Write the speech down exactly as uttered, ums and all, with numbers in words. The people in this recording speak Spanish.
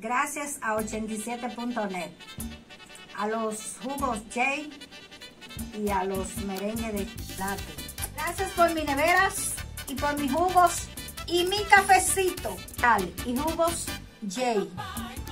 gracias a ochenta y siete punto net, a los jugos Jay y a los merengues de chocolate. Gracias por mis neveras y por mis jugos y mi cafecito y jugos Jay.